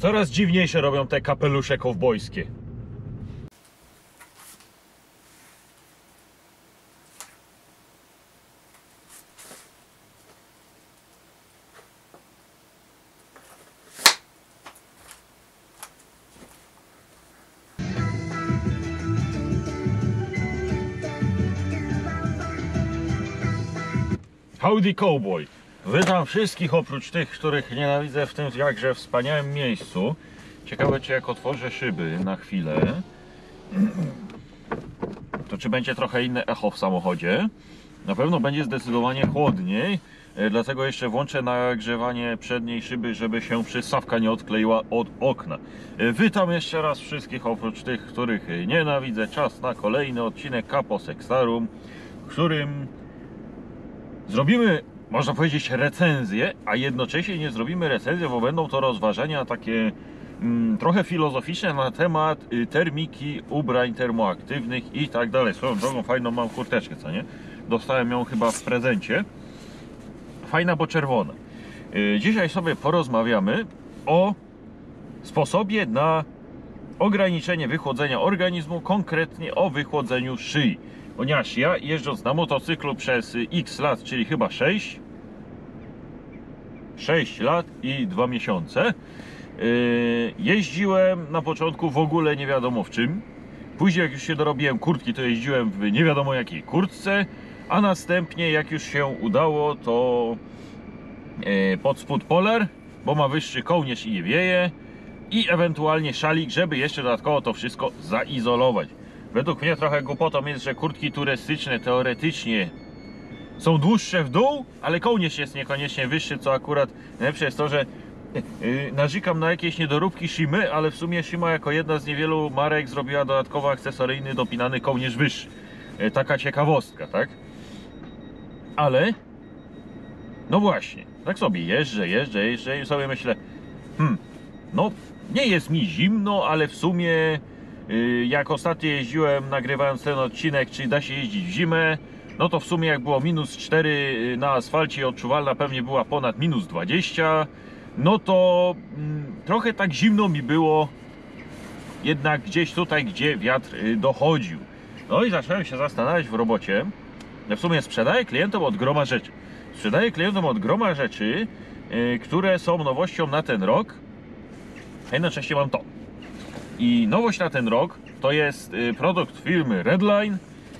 Coraz dziwniejsze robią te kapelusze kowbojskie. Howdy Cowboy! Witam wszystkich oprócz tych, których nienawidzę w tym jakże wspaniałym miejscu. Ciekawe, czy jak otworzę szyby na chwilę, to czy będzie trochę inne echo w samochodzie. Na pewno będzie zdecydowanie chłodniej, dlatego jeszcze włączę nagrzewanie przedniej szyby, żeby się przystawka nie odkleiła od okna. Witam jeszcze raz wszystkich oprócz tych, których nienawidzę. Czas na kolejny odcinek Capo Sextarum, w którym zrobimy, można powiedzieć, recenzję, a jednocześnie nie zrobimy recenzji, bo będą to rozważania takie trochę filozoficzne na temat termiki, ubrań termoaktywnych i tak dalej. Swoją drogą fajną mam kurteczkę, co nie? Dostałem ją chyba w prezencie. Fajna, bo czerwona. Dzisiaj sobie porozmawiamy o sposobie na ograniczenie wychłodzenia organizmu, konkretnie o wychłodzeniu szyi. Ponieważ ja, jeżdżąc na motocyklu przez x lat, czyli chyba 6 lat i 2 miesiące, jeździłem na początku w ogóle nie wiadomo w czym. Później jak już się dorobiłem kurtki, to jeździłem w nie wiadomo jakiej kurtce, a następnie jak już się udało, to pod spód polar, bo ma wyższy kołnierz i nie wieje, i ewentualnie szalik, żeby jeszcze dodatkowo to wszystko zaizolować. Według mnie trochę głupotą jest, że kurtki turystyczne teoretycznie są dłuższe w dół, ale kołnierz jest niekoniecznie wyższy, co akurat najlepsze jest to, że narzekam na jakieś niedoróbki Shimy, ale w sumie Shima jako jedna z niewielu marek zrobiła dodatkowo akcesoryjny, dopinany kołnierz wyższy. Taka ciekawostka, tak? Ale no właśnie, tak sobie jeżdżę i sobie myślę, no nie jest mi zimno, ale w sumie jak ostatnio jeździłem, nagrywając ten odcinek, czy da się jeździć w zimę, no to w sumie jak było -4 na asfalcie, odczuwalna pewnie była ponad -20, no to trochę tak zimno mi było jednak gdzieś tutaj, gdzie wiatr dochodził. No i zacząłem się zastanawiać w robocie, że w sumie sprzedaję klientom od groma rzeczy. Sprzedaję klientom od groma rzeczy, które są nowością na ten rok, a jednocześnie mam to. I nowość na ten rok to jest produkt firmy Redline,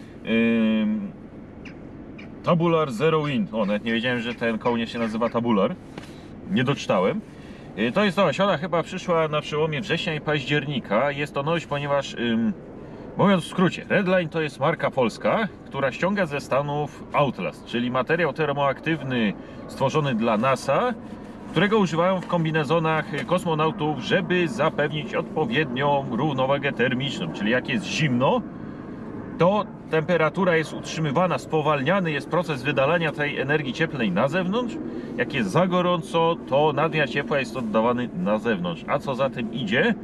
Tabular Zero Wind. O, nawet nie wiedziałem, że ten kołnierz się nazywa Tabular. Nie doczytałem. To jest nowość, ona chyba przyszła na przełomie września i października. Jest to nowość, ponieważ, mówiąc w skrócie, Redline to jest marka polska, która ściąga ze Stanów Outlast, czyli materiał termoaktywny stworzony dla NASA, którego używają w kombinezonach kosmonautów, żeby zapewnić odpowiednią równowagę termiczną, czyli jak jest zimno, to temperatura jest utrzymywana, spowalniany jest proces wydalania tej energii cieplnej na zewnątrz. Jak jest za gorąco, to nadmiar ciepła jest oddawany na zewnątrz. A co za tym idzie?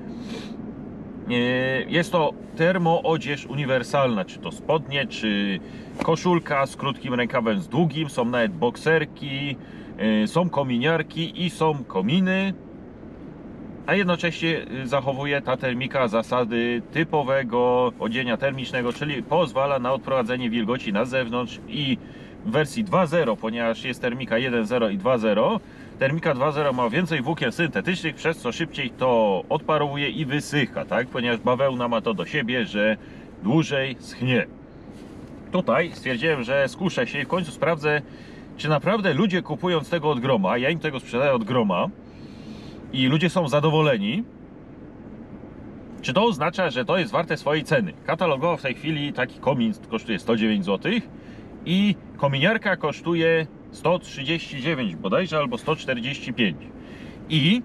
Jest to termoodzież uniwersalna, czy to spodnie, czy koszulka z krótkim rękawem, z długim, są nawet bokserki, są kominiarki i są kominy, a jednocześnie zachowuje ta termika zasady typowego odzienia termicznego, czyli pozwala na odprowadzenie wilgoci na zewnątrz. I w wersji 2.0, ponieważ jest termika 1.0 i 2.0, termika 2.0 ma więcej włókien syntetycznych, przez co szybciej to odparowuje i wysycha, tak? Ponieważ bawełna ma to do siebie, że dłużej schnie. Tutaj stwierdziłem, że skuszę się i w końcu sprawdzę, czy naprawdę ludzie kupując tego od groma, ja im tego sprzedaję od groma i ludzie są zadowoleni, czy to oznacza, że to jest warte swojej ceny. Katalogowo w tej chwili taki komin kosztuje 109 zł i kominiarka kosztuje 139 bodajże, albo 145. I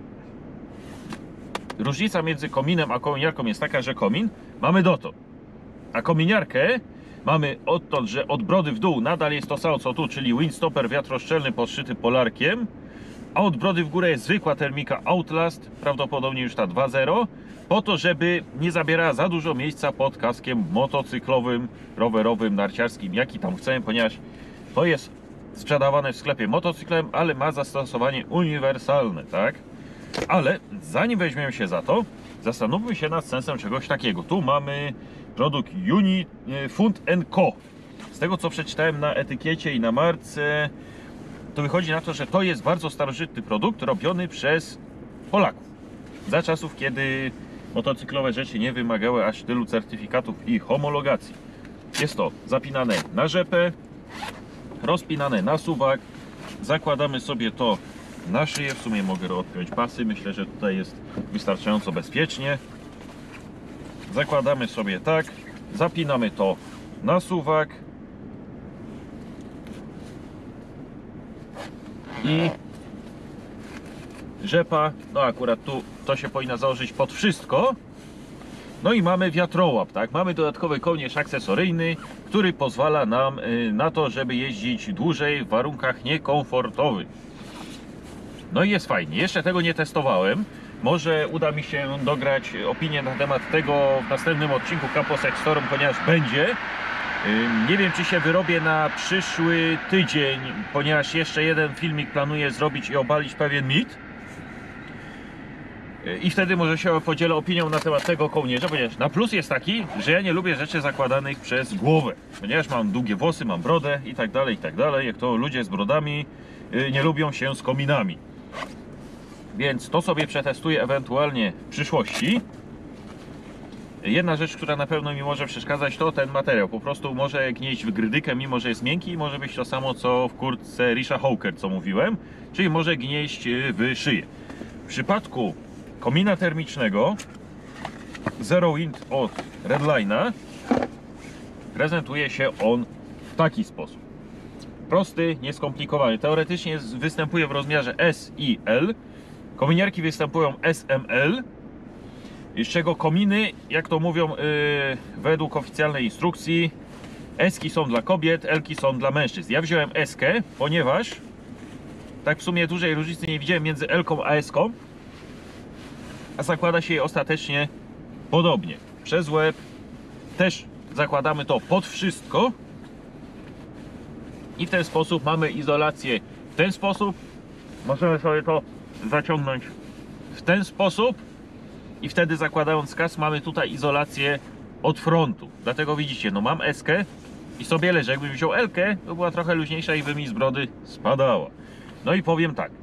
różnica między kominem a kominiarką jest taka, że komin mamy dotąd, a kominiarkę mamy odtąd, że od brody w dół nadal jest to samo co tu, czyli windstopper wiatroszczelny podszyty polarkiem, a od brody w górę jest zwykła termika Outlast, prawdopodobnie już ta 2.0, po to, żeby nie zabierała za dużo miejsca pod kaskiem motocyklowym, rowerowym, narciarskim, jaki tam chcemy, ponieważ to jest sprzedawane w sklepie motocyklem, ale ma zastosowanie uniwersalne, tak? Ale zanim weźmiemy się za to, zastanówmy się nad sensem czegoś takiego. Tu mamy produkt Food & Co. Z tego co przeczytałem na etykiecie i na marce, to wychodzi na to, że to jest bardzo starożytny produkt robiony przez Polaków. Za czasów, kiedy motocyklowe rzeczy nie wymagały aż tylu certyfikatów i homologacji. Jest to zapinane na rzepę, rozpinane na suwak. Zakładamy sobie to na szyję. W sumie mogę odpiąć pasy. Myślę, że tutaj jest wystarczająco bezpiecznie. Zakładamy sobie tak. Zapinamy to na suwak. I rzepa, no akurat tu to się powinno założyć pod wszystko. No i mamy wiatrołap, tak? Mamy dodatkowy kołnierz akcesoryjny, który pozwala nam na to, żeby jeździć dłużej w warunkach niekomfortowych. No i jest fajnie. Jeszcze tego nie testowałem. Może uda mi się dograć opinię na temat tego w następnym odcinku Kaposek Storm, ponieważ będzie. Nie wiem, czy się wyrobię na przyszły tydzień, ponieważ jeszcze jeden filmik planuję zrobić i obalić pewien mit. I wtedy może się podzielę opinią na temat tego kołnierza, ponieważ na plus jest taki, że ja nie lubię rzeczy zakładanych przez głowę. Ponieważ mam długie włosy, mam brodę i tak dalej, jak to ludzie z brodami nie lubią się z kominami. Więc to sobie przetestuję ewentualnie w przyszłości. Jedna rzecz, która na pewno mi może przeszkadzać, to ten materiał. Po prostu może gnieść w grydykę, mimo że jest miękki, może być to samo co w kurtce Risha Hawker, co mówiłem, czyli może gnieść w szyję. W przypadku komina termicznego Zero Wind od Redline'a prezentuje się on w taki sposób. Prosty, nieskomplikowany. Teoretycznie występuje w rozmiarze S i L. Kominiarki występują SML. Z czego kominy, jak to mówią według oficjalnej instrukcji, S-ki są dla kobiet, L-ki są dla mężczyzn. Ja wziąłem S-kę, ponieważ tak w sumie dużej różnicy nie widziałem między L-ką a S-ką, a zakłada się je ostatecznie podobnie. Przez łeb też zakładamy to pod wszystko i w ten sposób mamy izolację. W ten sposób możemy sobie to zaciągnąć w ten sposób. I wtedy zakładając kask mamy tutaj izolację od frontu. Dlatego widzicie, no mam S-kę i sobie leży. Jakbym wziął L-kę, to była trochę luźniejsza i by mi z brody spadała. No i powiem tak.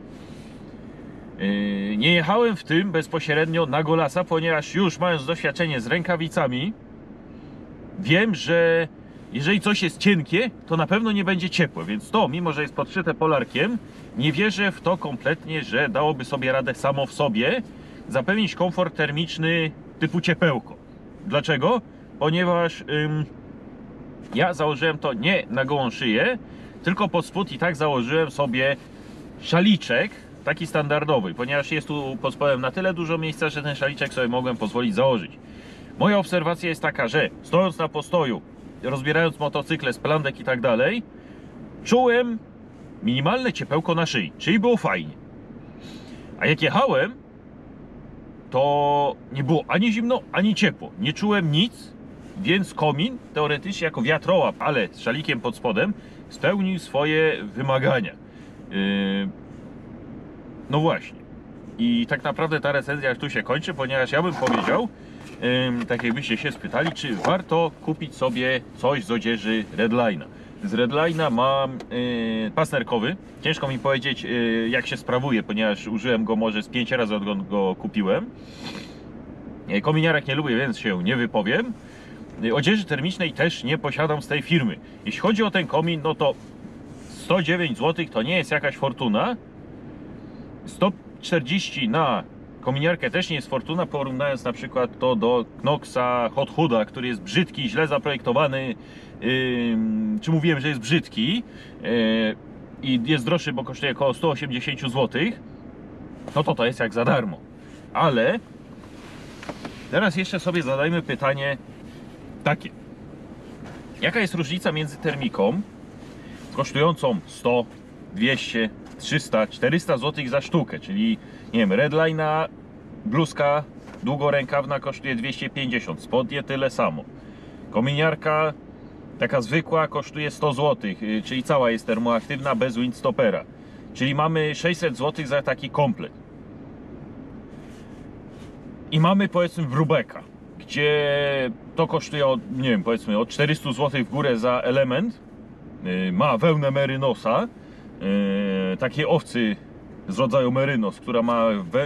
Nie jechałem w tym bezpośrednio na golasa, ponieważ już mając doświadczenie z rękawicami, wiem, że jeżeli coś jest cienkie, to na pewno nie będzie ciepłe. Więc to, mimo że jest podszyte polarkiem, nie wierzę w to kompletnie, że dałoby sobie radę samo w sobie zapewnić komfort termiczny typu ciepełko. Dlaczego? Ponieważ ja założyłem to nie na gołą szyję, tylko pod spód i tak założyłem sobie szaliczek, taki standardowy, ponieważ jest tu pod spodem na tyle dużo miejsca, że ten szaliczek sobie mogłem pozwolić założyć. Moja obserwacja jest taka, że stojąc na postoju, rozbierając motocykle z plandek i tak dalej, czułem minimalne ciepełko na szyi, czyli było fajnie. A jak jechałem, to nie było ani zimno, ani ciepło. Nie czułem nic, więc komin teoretycznie jako wiatrołap, ale z szalikiem pod spodem, spełnił swoje wymagania. No właśnie. I tak naprawdę ta recenzja tu się kończy, ponieważ ja bym powiedział, tak jakbyście się spytali, czy warto kupić sobie coś z odzieży Redline'a. Z Redline'a mam pas nerkowy. Ciężko mi powiedzieć, jak się sprawuje, ponieważ użyłem go może z 5 razy, odkąd go kupiłem. Kominiarek nie lubię, więc się nie wypowiem. Odzieży termicznej też nie posiadam z tej firmy. Jeśli chodzi o ten komin, no to 109 zł to nie jest jakaś fortuna. 140 na kominiarkę też nie jest fortuna, porównując na przykład to do Knoxa Hot Hooda, który jest brzydki, źle zaprojektowany. Czy mówiłem, że jest brzydki i jest droższy, bo kosztuje około 180 zł, no to jest jak za darmo. Ale teraz jeszcze sobie zadajmy pytanie takie: jaka jest różnica między termiką kosztującą 100, 200, 300, 400 zł za sztukę, czyli nie wiem, Redline'a bluzka długorękawna kosztuje 250, spodnie tyle samo. Kominiarka taka zwykła kosztuje 100 zł, czyli cała jest termoaktywna bez windstoppera. Czyli mamy 600 zł za taki komplet. I mamy powiedzmy Wrubeka, gdzie to kosztuje od, nie wiem, powiedzmy od 400 zł w górę za element. Ma wełnę merynosa, takiej owcy z rodzaju merynos, która ma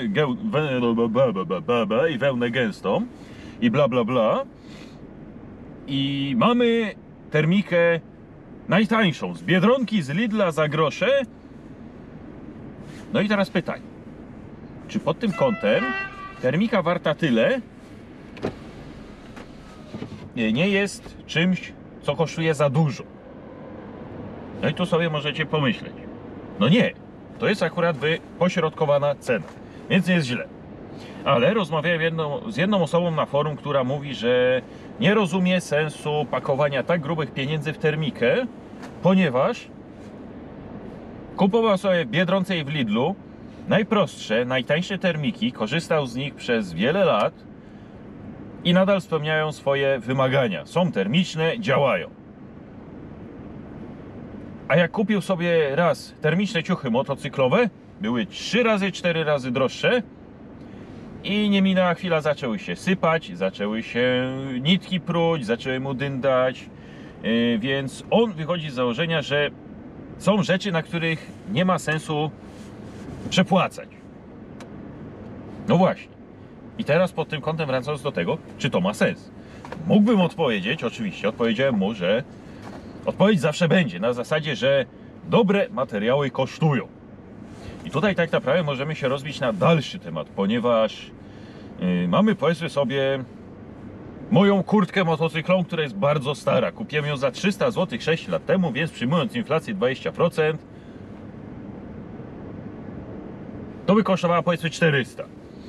i wełnę gęstą i bla bla bla. I mamy termikę najtańszą z Biedronki, z Lidla za grosze. No i teraz pytanie, czy pod tym kątem termika warta tyle nie jest czymś, co kosztuje za dużo? No i tu sobie możecie pomyśleć, no nie, to jest akurat pośrodkowana cena, więc nie jest źle. Ale rozmawiałem z jedną osobą na forum, która mówi, że nie rozumie sensu pakowania tak grubych pieniędzy w termikę, ponieważ kupował sobie w Biedronce i w Lidlu najprostsze, najtańsze termiki, korzystał z nich przez wiele lat i nadal spełniają swoje wymagania. Są termiczne, działają. A jak kupił sobie raz termiczne ciuchy motocyklowe, były 3 razy, 4 razy droższe i nie minęła chwila, zaczęły się sypać, zaczęły się nitki pruć, zaczęły mu dyndać, więc on wychodzi z założenia, że są rzeczy, na których nie ma sensu przepłacać. No właśnie. I teraz pod tym kątem wracając do tego, czy to ma sens? Mógłbym odpowiedzieć, oczywiście, odpowiedziałem mu, że odpowiedź zawsze będzie na zasadzie, że dobre materiały kosztują. I tutaj tak naprawdę możemy się rozbić na dalszy temat, ponieważ mamy, powiedzmy sobie, moją kurtkę motocyklową, która jest bardzo stara. Kupiłem ją za 300 zł 6 lat temu, więc przyjmując inflację 20%, to by kosztowała powiedzmy 400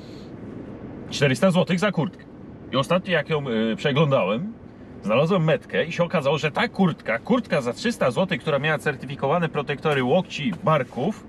zł za kurtkę. I ostatnio jak ją przeglądałem, znalazłem metkę i się okazało, że ta kurtka za 300 zł, która miała certyfikowane protektory łokci, barków,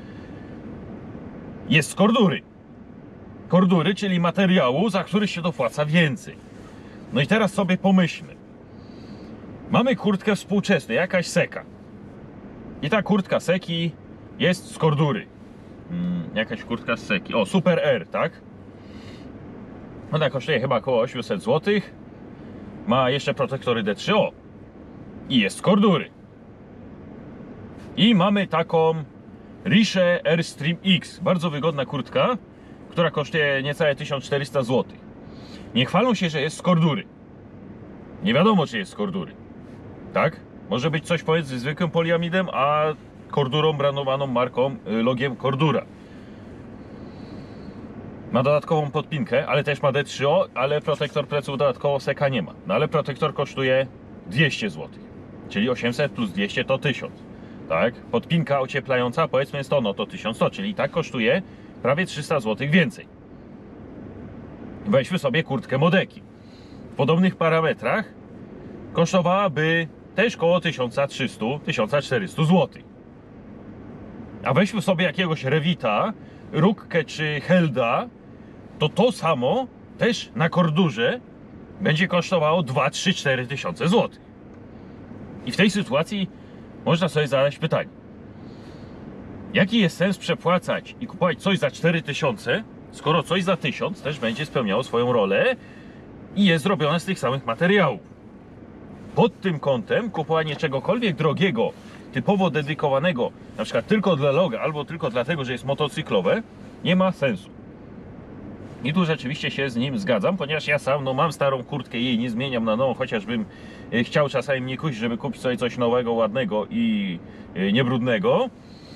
jest z kordury. Kordury, czyli materiału, za który się dopłaca więcej. No i teraz sobie pomyślmy. Mamy kurtkę współczesną, jakaś Seka. I ta kurtka Seki jest z kordury. Jakaś kurtka z Seki. O, Super Air, tak? Ona kosztuje chyba około 800 zł. Ma jeszcze protektory D3. O! I jest z kordury. I mamy taką Riche Airstream X. Bardzo wygodna kurtka, która kosztuje niecałe 1400 zł. Nie chwalą się, że jest z kordury. Nie wiadomo, czy jest z kordury. Tak? Może być coś pomiędzy zwykłym poliamidem, a kordurą brandowaną marką, logiem Cordura. Ma dodatkową podpinkę, ale też ma D3O, ale protektor pleców dodatkowo Seka nie ma. No ale protektor kosztuje 200 zł. Czyli 800 plus 200 to 1000. Tak? Podpinka ocieplająca powiedzmy 100, no to 1100, czyli i tak kosztuje prawie 300 zł więcej. Weźmy sobie kurtkę Modeki. W podobnych parametrach kosztowałaby też koło 1300-1400 zł. A weźmy sobie jakiegoś Revita, Rukkę czy Helda, to samo też na kordurze będzie kosztowało 2, 3, 4 tysiące złotych. I w tej sytuacji można sobie zadać pytanie, jaki jest sens przepłacać i kupować coś za 4000, skoro coś za 1000 też będzie spełniało swoją rolę i jest zrobione z tych samych materiałów. Pod tym kątem kupowanie czegokolwiek drogiego, typowo dedykowanego, na przykład tylko dla loga, albo tylko dlatego, że jest motocyklowe, nie ma sensu. I tu rzeczywiście się z nim zgadzam, ponieważ ja sam mam starą kurtkę, jej nie zmieniam na nową, chociażbym chciał czasami mnie kusić, żeby kupić sobie coś nowego, ładnego i niebrudnego.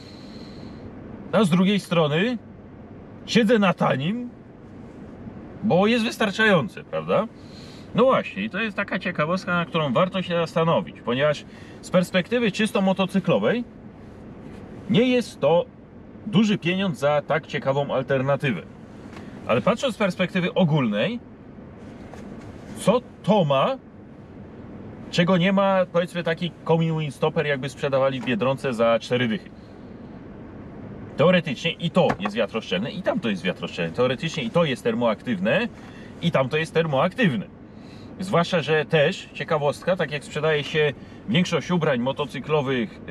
A z drugiej strony siedzę na tanim, bo jest wystarczające, prawda? No właśnie, i to jest taka ciekawostka, na którą warto się zastanowić, ponieważ z perspektywy czysto motocyklowej nie jest to duży pieniądz za tak ciekawą alternatywę. Ale patrząc z perspektywy ogólnej, co to ma, czego nie ma, powiedzmy, taki Komin Windstopper, jakby sprzedawali w Biedronce za 4 dychy. Teoretycznie i to jest wiatroszczelne, i tamto jest wiatroszczelne. Teoretycznie i to jest termoaktywne, i tamto jest termoaktywne. Zwłaszcza, że też, ciekawostka, tak jak sprzedaje się większość ubrań motocyklowych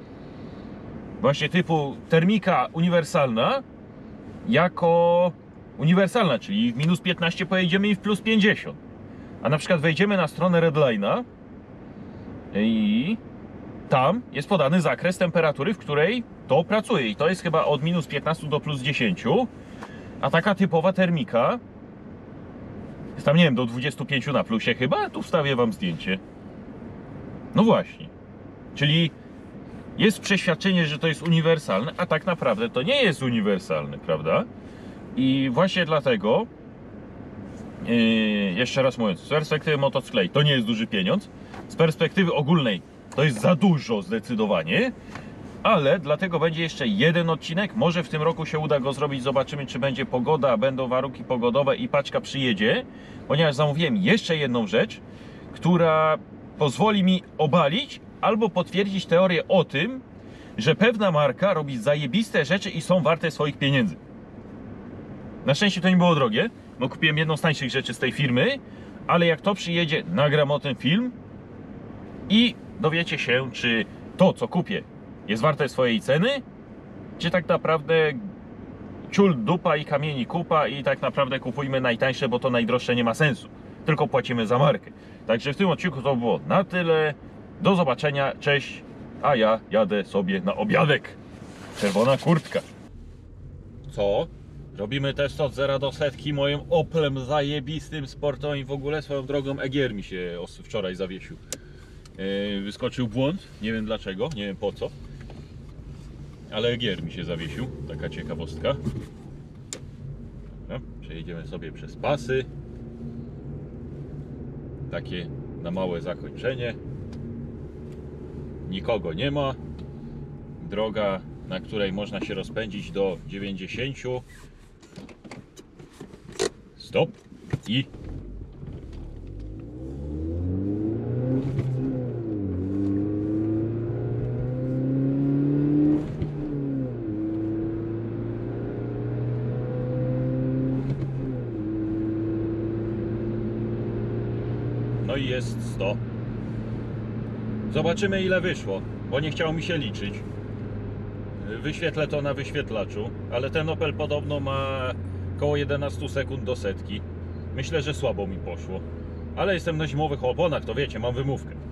właśnie typu termika uniwersalna, jako uniwersalna, czyli w minus 15 pojedziemy i w plus 50. A na przykład wejdziemy na stronę Redline'a i tam jest podany zakres temperatury, w której to pracuje. I to jest chyba od minus 15 do plus 10. A taka typowa termika jest tam, nie wiem, do 25 na plusie chyba. Tu wstawię wam zdjęcie. No właśnie. Czyli jest przeświadczenie, że to jest uniwersalne, a tak naprawdę to nie jest uniwersalne, prawda? I właśnie dlatego, jeszcze raz mówiąc, z perspektywy motocykli to nie jest duży pieniądz, z perspektywy ogólnej to jest za dużo zdecydowanie, ale dlatego będzie jeszcze jeden odcinek, może w tym roku się uda go zrobić, zobaczymy, czy będzie pogoda, będą warunki pogodowe i paczka przyjedzie, ponieważ zamówiłem jeszcze jedną rzecz, która pozwoli mi obalić albo potwierdzić teorię o tym, że pewna marka robi zajebiste rzeczy i są warte swoich pieniędzy. Na szczęście to nie było drogie, bo kupiłem jedną z tańszych rzeczy z tej firmy, ale jak to przyjedzie, nagram o tym film i dowiecie się, czy to, co kupię, jest warte swojej ceny, czy tak naprawdę ciul dupa i kamieni kupa i tak naprawdę kupujmy najtańsze, bo to najdroższe nie ma sensu, tylko płacimy za markę. Także w tym odcinku to było na tyle. Do zobaczenia, cześć, a ja jadę sobie na obiadek. Czerwona kurtka. Co? Robimy test od 0 do setki moim Oplem zajebistym, sportowym i w ogóle swoją drogą Egier mi się wczoraj zawiesił. Wyskoczył błąd, nie wiem dlaczego, nie wiem po co, ale Egier mi się zawiesił, taka ciekawostka. No, przejedziemy sobie przez pasy, takie na małe zakończenie. Nikogo nie ma, droga, na której można się rozpędzić do 90. Stop i no i jest 100. Zobaczymy, ile wyszło, bo nie chciało mi się liczyć. Wyświetlę to na wyświetlaczu, ale ten Opel podobno ma około 11 sekund do setki. Myślę, że słabo mi poszło, ale jestem na zimowych oponach, to wiecie, mam wymówkę.